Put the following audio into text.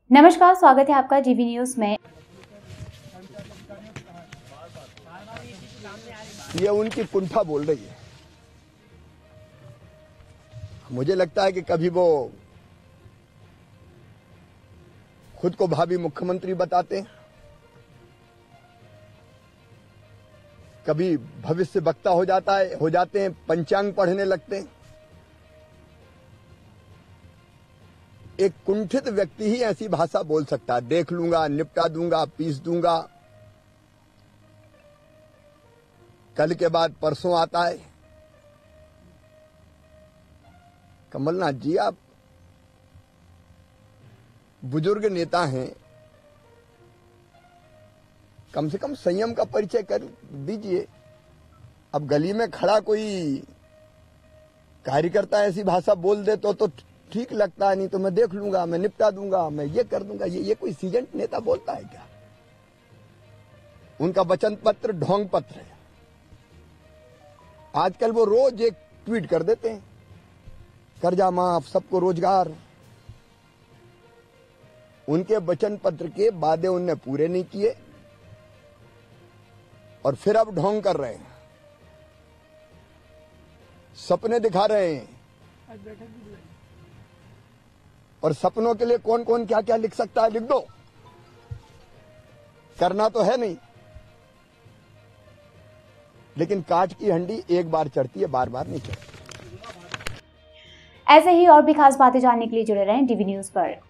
नमस्कार, स्वागत है आपका जीवी न्यूज में। ये उनकी कुंठा बोल रही है। मुझे लगता है कि कभी वो खुद को भावी मुख्यमंत्री बताते हैं, कभी भविष्य वक्ता हो जाते हैं, पंचांग पढ़ने लगते हैं। एक कुंठित व्यक्ति ही ऐसी भाषा बोल सकता है, देख लूंगा, निपटा दूंगा, पीस दूंगा। कल के बाद परसों आता है। कमलनाथ जी, आप बुजुर्ग नेता हैं, कम से कम संयम का परिचय कर दीजिए। अब गली में खड़ा कोई कार्यकर्ता ऐसी भाषा बोल दे तो ठीक लगता है, नहीं तो मैं देख लूंगा, मैं निपटा दूंगा, मैं ये कर दूंगा। ये कोई सीजन नेता बोलता है क्या? उनका वचन पत्र ढोंग पत्र है। आजकल वो रोज एक ट्वीट कर देते हैं, कर्जा माफ, सबको रोजगार। उनके वचन पत्र के वादे उनने पूरे नहीं किए और फिर अब ढोंग कर रहे हैं, सपने दिखा रहे हैं। और सपनों के लिए कौन कौन क्या क्या लिख सकता है, लिख दो। करना तो है नहीं, लेकिन काट की हंडी एक बार चढ़ती है, बार बार नहीं चढ़ती। ऐसे ही और भी खास बातें जानने के लिए जुड़े रहें डीवी न्यूज पर।